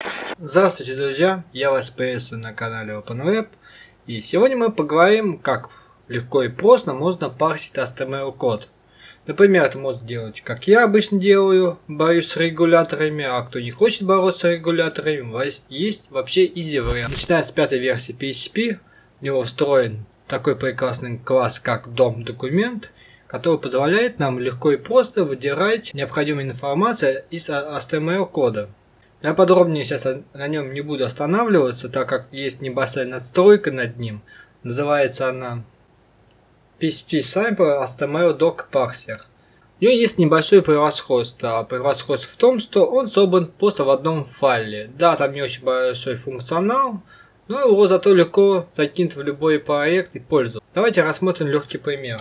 Здравствуйте, друзья! Я вас приветствую на канале OpenWeb. И сегодня мы поговорим, как легко и просто можно парсить HTML код. Например, это можно делать, как я обычно делаю, борюсь с регуляторами, а кто не хочет бороться с регуляторами, есть вообще easy вариант. Начиная с 5-й версии PHP, в него встроен такой прекрасный класс, как DOM-документ, который позволяет нам легко и просто выдирать необходимую информацию из HTML кода. Я подробнее сейчас на нем не буду останавливаться, так как есть небольшая надстройка над ним. Называется она PHP Sample HTML Doc Parser. У нее есть небольшое превосходство. А превосходство в том, что он собран просто в одном файле. Да, там не очень большой функционал, но его зато легко закинуть в любой проект и пользоваться. Давайте рассмотрим легкий пример.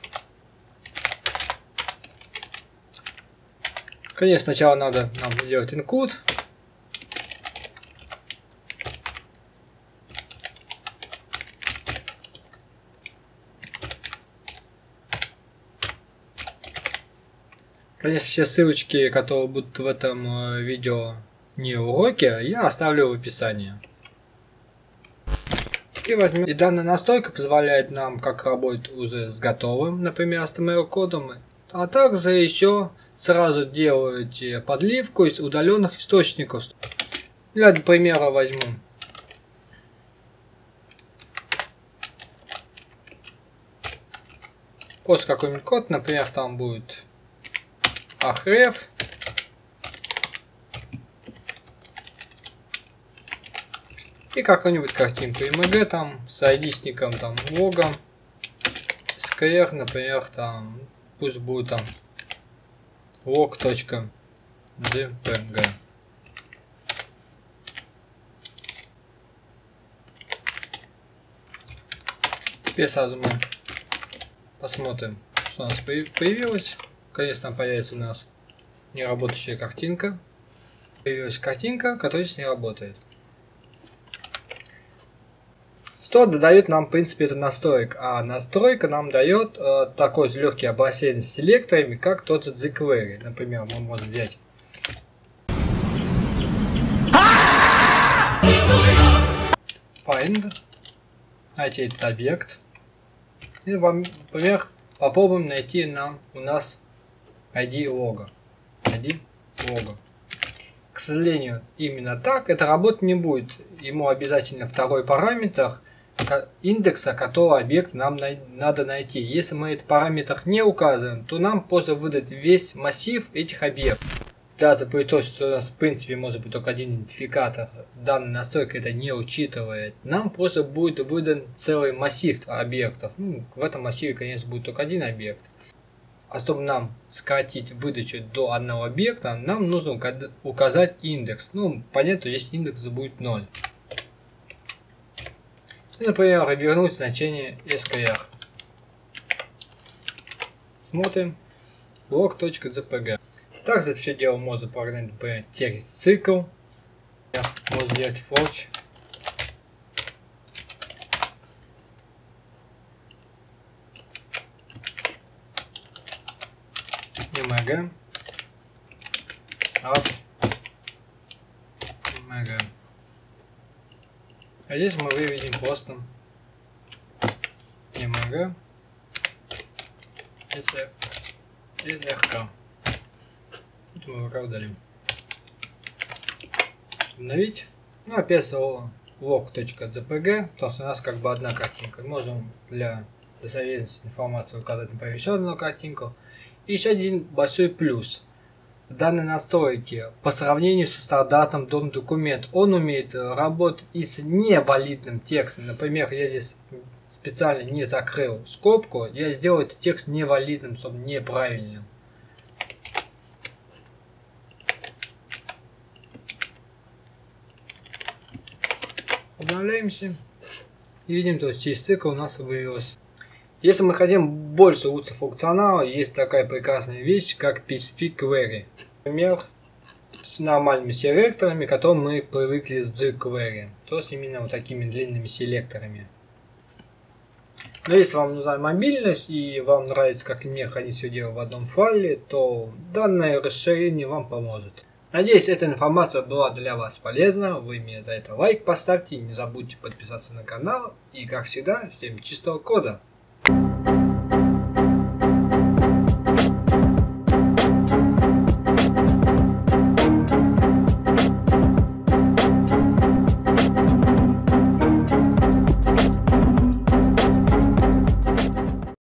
Конечно, сначала надо нам сделать include. Конечно, все ссылочки, которые будут в этом видео, не уроки, я оставлю в описании. И данная настройка позволяет нам как работать уже с готовым, например, HTML кодом, а также еще сразу делать подливку из удаленных источников. Для примера возьму. Просто какой-нибудь код, например, там будет href. И какую-нибудь картинку img там с айдишником там логом. Square, например, там пусть будет там log.jpg. Теперь сразу мы посмотрим, что у нас появилось. Конечно, там появится у нас неработающая картинка. Появилась картинка, которая здесь не работает. Что дает нам, в принципе, это настройка? А настройка нам дает такой же легкий обращение с селекторами, как тот же jQuery. Например, мы можем взять find, найти этот объект. И, например, попробуем найти у нас ID лога. К сожалению, именно так это работать не будет. Ему обязательно второй параметр индекса, который объект нам надо найти. Если мы этот параметр не указываем, то нам просто выдать весь массив этих объектов. Даже при том, что у нас в принципе может быть только один идентификатор, данная настройка это не учитывает, нам просто будет выдан целый массив объектов. В этом массиве, конечно, будет только один объект. А чтобы нам сократить выдачу до одного объекта, нам нужно указать индекс. Понятно, здесь индекс будет 0. И, например, вернуть значение skr. Смотрим. log.jpg. Также это все дело можно прогнать, например, текст цикл. Можно сделать forch. img. Раз. img. А здесь мы выведем просто img srk. Это мы пока удалим. Обновить. Опять log.jpg, потому что у нас как бы одна картинка. Можем для достоверности информации указать, например, еще одну картинку. И еще один большой плюс в данной настройке по сравнению со стандартом DOM-документ. Он умеет работать и с невалидным текстом. Например, я здесь специально не закрыл скобку, я сделал этот текст невалидным, чтобы неправильным. Обновляемся и видим, то есть через цикл у нас вывелось. Если мы хотим больше улучшить функционала, есть такая прекрасная вещь, как PHP Query. Например, с нормальными селекторами, к которым мы привыкли в jQuery. То есть именно вот такими длинными селекторами. Но если вам нужна мобильность и вам нравится, как мне хранить все дело в одном файле, то данное расширение вам поможет. Надеюсь, эта информация была для вас полезна. Вы мне за это лайк поставьте. Не забудьте подписаться на канал. И как всегда, всем чистого кода.